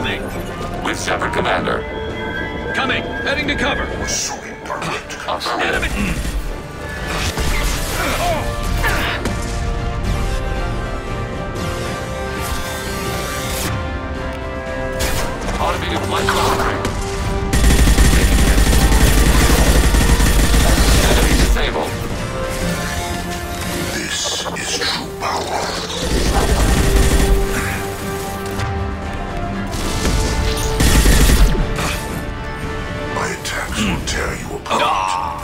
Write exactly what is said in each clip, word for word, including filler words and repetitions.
me. With Shepard, Commander. Coming. Heading to cover. Assuming direct Affirmative. Automated flight monitoring. Enemy disabled. This is true power. My attacks will tear you apart.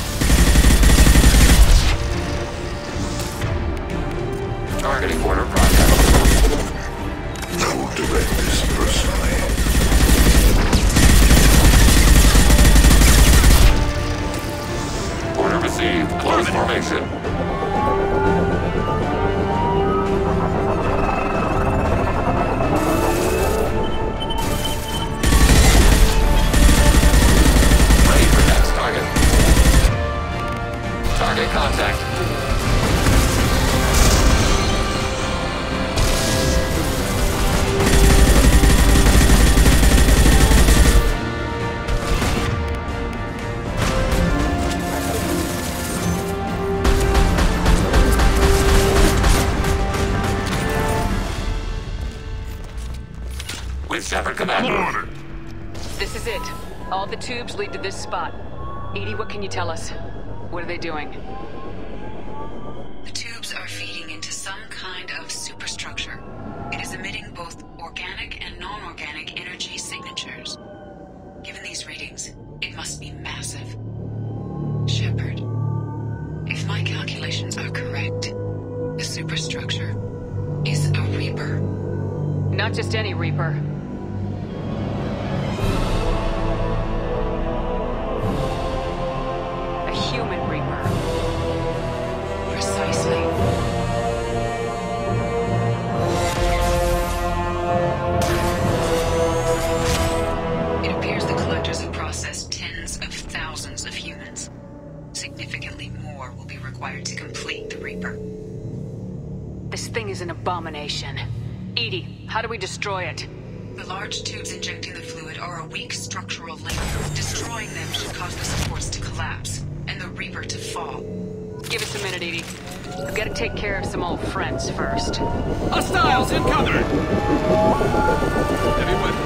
Targeting order process. I will direct this personally. Order received. Close formation. Ready for next target. Target contact. With Shepard, Commander. This is it. All the tubes lead to this spot. Edie, what can you tell us? What are they doing? The tubes are feeding into some kind of superstructure. It is emitting both organic and non-organic energy signatures. Given these readings, it must be massive. Shepard, if my calculations are correct, the superstructure is a Reaper. Not just any Reaper. A human Reaper. Precisely. It appears the collectors have processed tens of thousands of humans. Significantly more will be required to complete the Reaper. This thing is an abomination. Edie, how do we destroy it? The large tubes injecting the fluid are a weak structural link. Destroying them should cause the supports to collapse, and the Reaper to fall. Give us a minute, Edie. We've got to take care of some old friends first. Hostiles incoming! Heavy weapon.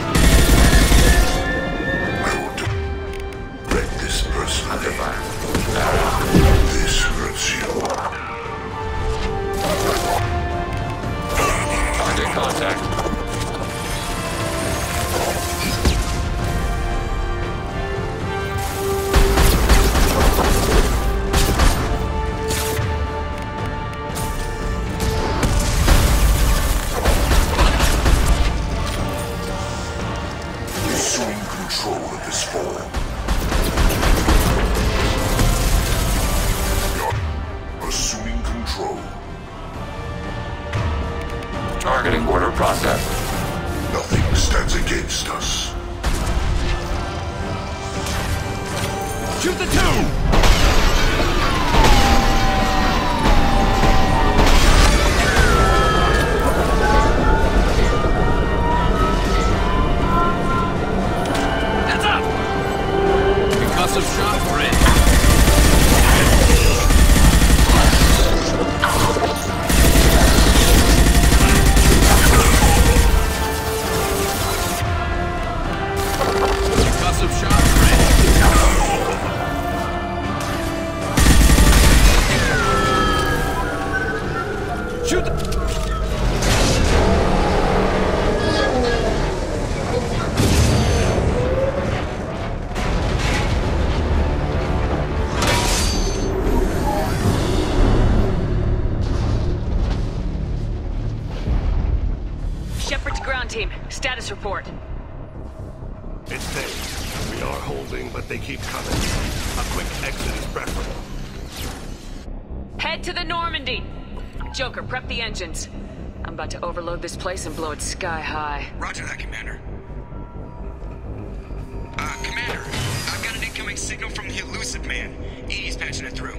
I will direct this personally. Under fire. This hurts you. Target contact. Assuming control of this form. You're assuming control. Targeting order process. Nothing stands against us. Shoot the tube! Heads up! Concussive shot ready. Concussive shot ready. Shoot the... Shepard to ground team. Status report. It's safe. We are holding, but they keep coming. A quick exit is preferable. Head to the Normandy. Joker, prep the engines. I'm about to overload this place and blow it sky high. Roger that, Commander. Uh, Commander, I've got an incoming signal from the Elusive Man. Edie's patching it through.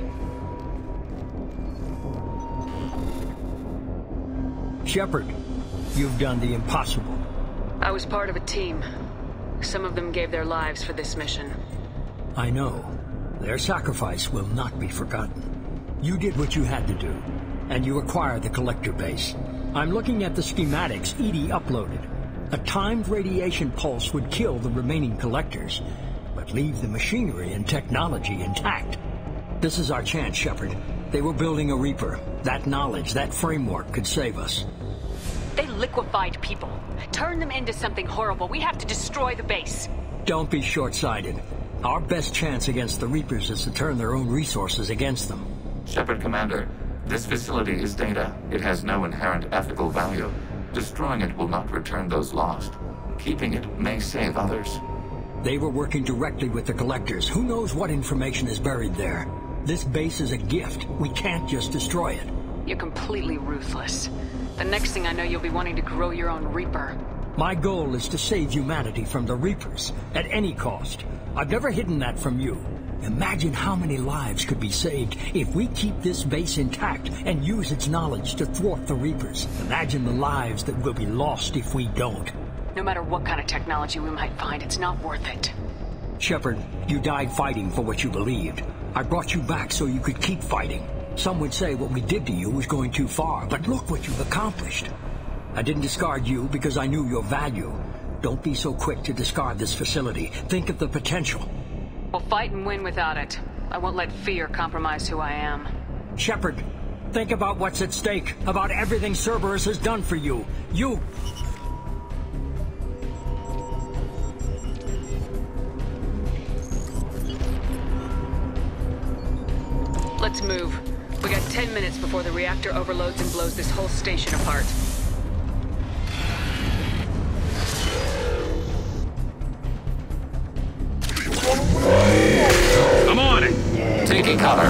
Shepard, you've done the impossible. I was part of a team. Some of them gave their lives for this mission. I know. Their sacrifice will not be forgotten. You did what you had to do, and you acquired the Collector base. I'm looking at the schematics Edie uploaded. A timed radiation pulse would kill the remaining Collectors, but leave the machinery and technology intact. This is our chance, Shepard. They were building a Reaper. That knowledge, that framework could save us. They liquefied people. Turned them into something horrible. We have to destroy the base. Don't be short-sighted. Our best chance against the Reapers is to turn their own resources against them. Shepard, Commander, this facility is data. It has no inherent ethical value. Destroying it will not return those lost. Keeping it may save others. They were working directly with the Collectors. Who knows what information is buried there? This base is a gift. We can't just destroy it. You're completely ruthless. The next thing I know, you'll be wanting to grow your own Reaper. My goal is to save humanity from the Reapers, at any cost. I've never hidden that from you. Imagine how many lives could be saved if we keep this base intact and use its knowledge to thwart the Reapers. Imagine the lives that will be lost if we don't. No matter what kind of technology we might find, it's not worth it. Shepard, you died fighting for what you believed. I brought you back so you could keep fighting. Some would say what we did to you was going too far, but look what you've accomplished. I didn't discard you because I knew your value. Don't be so quick to discard this facility. Think of the potential. We'll fight and win without it. I won't let fear compromise who I am. Shepard, think about what's at stake, about everything Cerberus has done for you. You... Let's move. We got ten minutes before the reactor overloads and blows this whole station apart. I'm on it! Taking cover.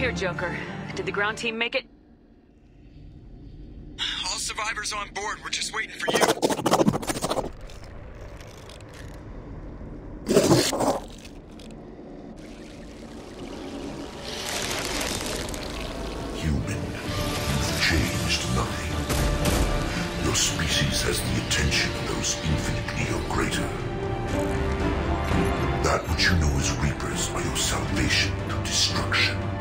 here, Joker. Did the ground team make it? All survivors on board. We're just waiting for you. Human, you've changed nothing. Your species has the attention of those infinitely or greater. That which you know as Reapers are your salvation to destruction.